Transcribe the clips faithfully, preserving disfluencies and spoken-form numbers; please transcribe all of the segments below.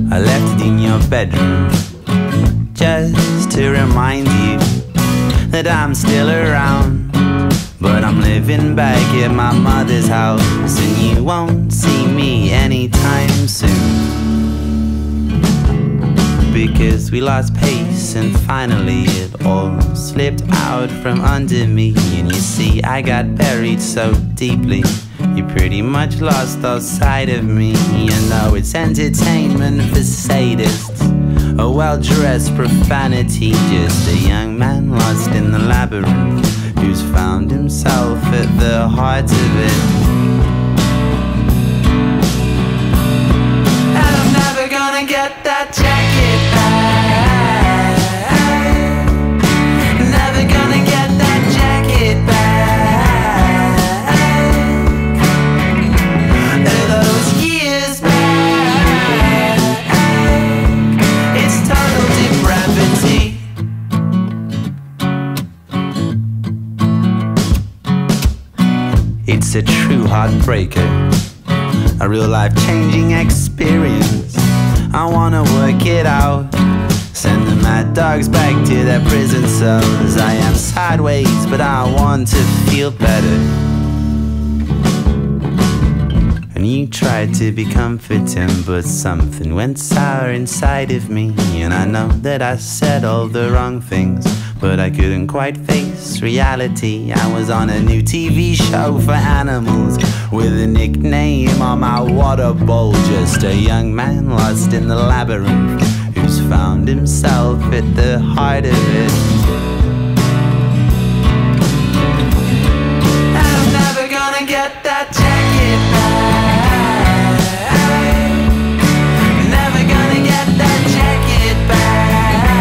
I left it in your bedroom just to remind you that I'm still around. But I'm living back at my mother's house, and you won't see me anytime soon. Because we lost pace and finally it all slipped out from under me. And you see, I got buried so deeply, you pretty much lost all sight of me. You know it's entertainment for sadists, a well-dressed profanity, just a young man lost in the labyrinth who's found himself at the heart of it. And I'm never gonna get that jacket back. Never gonna get that jacket back. Those years back, it's total depravity. It's a true heartbreaker, a real life-changing experience. I wanna work it out, send the mad dogs back to their prison cells. I am sideways, but I want to feel better. And you tried to be comforting, but something went sour inside of me. And I know that I said all the wrong things, but I couldn't quite face reality. I was on a new T V show for animals with a nickname on my water bowl. Just a young man lost in the labyrinth who's found himself at the heart of it. And I'm never gonna get that jacket back. Never gonna get that jacket back.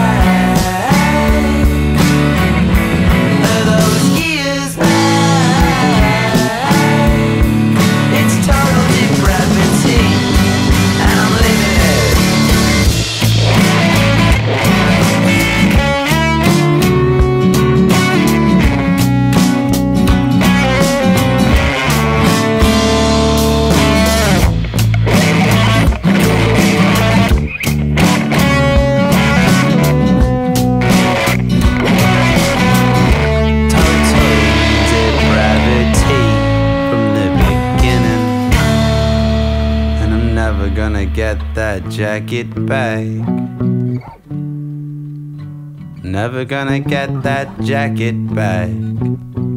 Gonna get that jacket back. Never gonna get that jacket back.